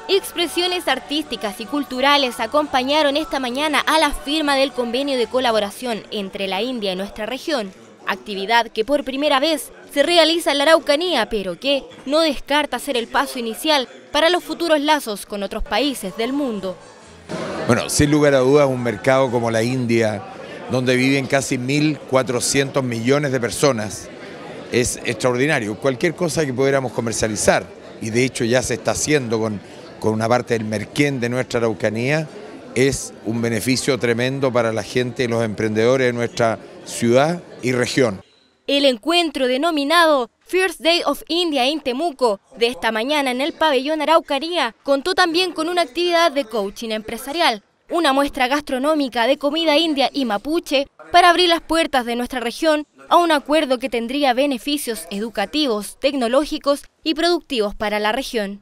Expresiones artísticas y culturales acompañaron esta mañana a la firma del convenio de colaboración entre la India y nuestra región, actividad que por primera vez se realiza en la Araucanía, pero que no descarta ser el paso inicial para los futuros lazos con otros países del mundo. Bueno, sin lugar a dudas, un mercado como la India, donde viven casi 1.400 millones de personas, es extraordinario. Cualquier cosa que pudiéramos comercializar, y de hecho ya se está haciendo con una parte del merquén de nuestra Araucanía, es un beneficio tremendo para la gente y los emprendedores de nuestra ciudad y región. El encuentro denominado First Day of India en Temuco, de esta mañana en el pabellón Araucanía, contó también con una actividad de coaching empresarial, una muestra gastronómica de comida india y mapuche para abrir las puertas de nuestra región a un acuerdo que tendría beneficios educativos, tecnológicos y productivos para la región.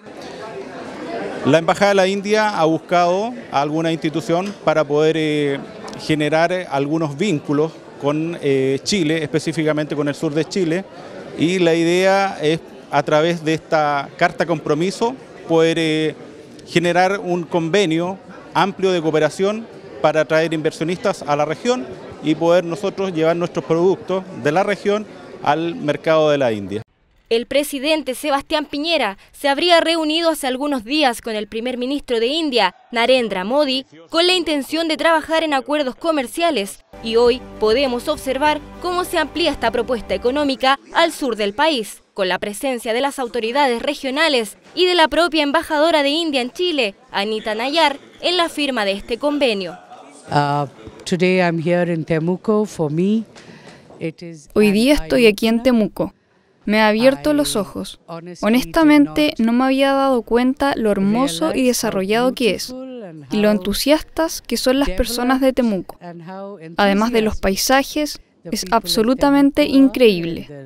La Embajada de la India ha buscado a alguna institución para poder generar algunos vínculos con Chile, específicamente con el sur de Chile, y la idea es, a través de esta carta compromiso, poder generar un convenio amplio de cooperación para atraer inversionistas a la región y poder nosotros llevar nuestros productos de la región al mercado de la India. El presidente Sebastián Piñera se habría reunido hace algunos días con el primer ministro de India, Narendra Modi, con la intención de trabajar en acuerdos comerciales, y hoy podemos observar cómo se amplía esta propuesta económica al sur del país, con la presencia de las autoridades regionales y de la propia embajadora de India en Chile, Anita Nayar, en la firma de este convenio. Hoy día estoy aquí en Temuco. Me ha abierto los ojos. Honestamente, no me había dado cuenta lo hermoso y desarrollado que es, y lo entusiastas que son las personas de Temuco. Además de los paisajes, es absolutamente increíble.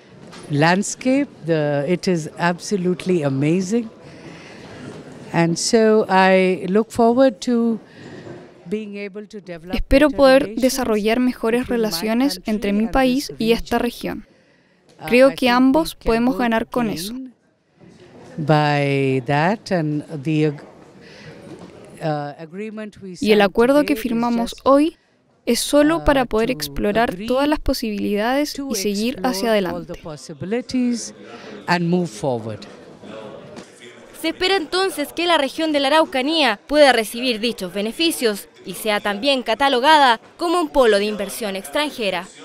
Espero poder desarrollar mejores relaciones entre mi país y esta región. Creo que ambos podemos ganar con eso. Y el acuerdo que firmamos hoy es solo para poder explorar todas las posibilidades y seguir hacia adelante. Se espera entonces que la región de la Araucanía pueda recibir dichos beneficios y sea también catalogada como un polo de inversión extranjera.